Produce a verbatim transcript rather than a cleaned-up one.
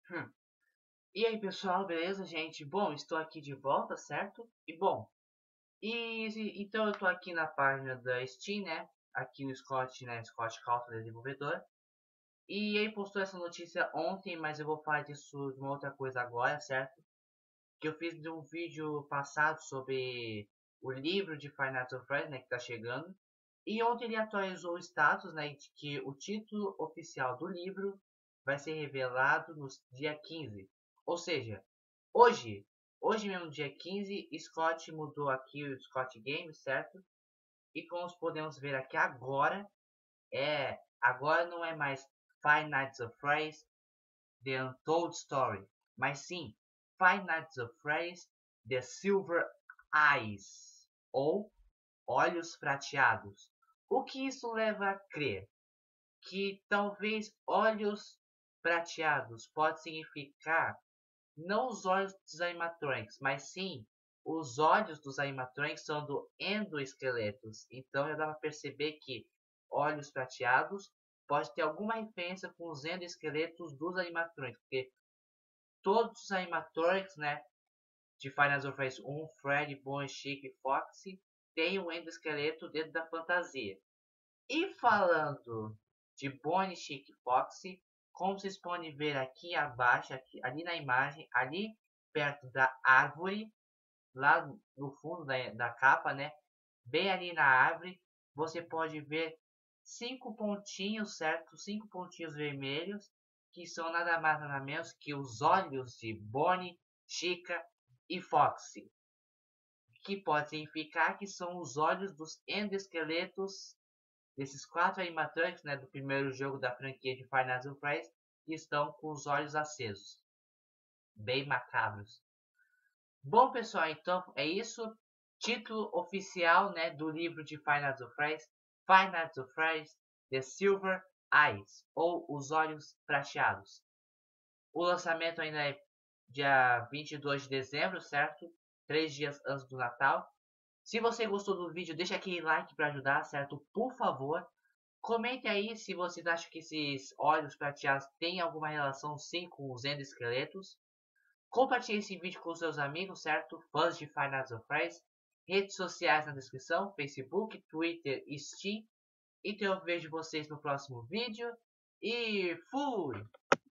Hum. E aí pessoal, beleza, gente? Bom, estou aqui de volta, certo? E bom, e e- então eu tô aqui na página da Steam, né? Aqui no Scott, né? Scott Calto, desenvolvedor. E ele postou essa notícia ontem, mas eu vou falar disso de uma outra coisa agora, certo? Que eu fiz de um vídeo passado sobre o livro de Five Nights at Freddy's, né? Que tá chegando. E ontem ele atualizou o status, né? De que o título oficial do livro vai ser revelado no dia quinze. Ou seja, hoje, hoje mesmo, dia quinze, Scott mudou aqui o Scott Games, certo? E como podemos ver aqui agora, é agora não é mais Five Nights at Freddy's The Untold Story, mas sim Five Nights at Freddy's The Silver Eyes, ou Olhos Prateados. O que isso leva a crer? Que talvez olhos prateados pode significar não os olhos dos animatronics, mas sim os olhos dos animatronics são do endoesqueletos. Então já dá para perceber que olhos prateados pode ter alguma referência com os endoesqueletos dos animatronics, porque todos os animatronics, né, de Final Fantasy um, Freddy, Bonnie, Chic e Foxy, tem um endoesqueleto dentro da fantasia. E falando de Bonnie, Chic e Foxy, como vocês podem ver aqui abaixo, aqui, ali na imagem, ali perto da árvore, lá no fundo da, da capa, né? Bem ali na árvore, você pode ver cinco pontinhos, certo? Cinco pontinhos vermelhos, que são nada mais nada menos que os olhos de Bonnie, Chica e Foxy. Que pode significar que são os olhos dos endoesqueletos desses quatro animatronics, né, do primeiro jogo da franquia de Final Fantasy, que estão com os olhos acesos, bem macabros. Bom, pessoal, então é isso. Título oficial, né, do livro de Final Fantasy, Final Fantasy The Silver Eyes, ou Os Olhos Prateados. O lançamento ainda é dia vinte e dois de dezembro, certo? Três dias antes do Natal. Se você gostou do vídeo, deixa aquele like para ajudar, certo? Por favor. Comente aí se vocês acham que esses olhos prateados têm alguma relação sim com os endoesqueletos. Compartilhe esse vídeo com seus amigos, certo? Fãs de Five Nights at Freddy's. Redes sociais na descrição, Facebook, Twitter e Steam. Então eu vejo vocês no próximo vídeo. E fui!